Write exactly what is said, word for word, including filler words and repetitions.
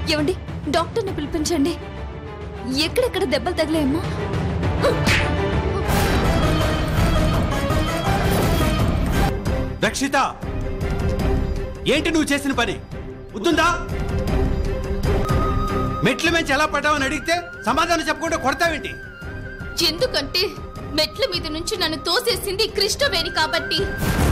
ఏమండి, డాక్టర్ని పిలిపించండి. ఎక్కడెక్కడ దెబ్బలు తగిలాయమ్మా? రక్షిత, ఏంటి నువ్వు చేసిన పని? వద్దుందా? మెట్ల మీద ఎలా పడ్డావని అడిగితే సమాధానం చెప్పకుండా కొడతావేంటి? ఎందుకంటే మెట్ల మీద నుంచి నన్ను తోసేసింది కృష్ణవేణి కాబట్టి.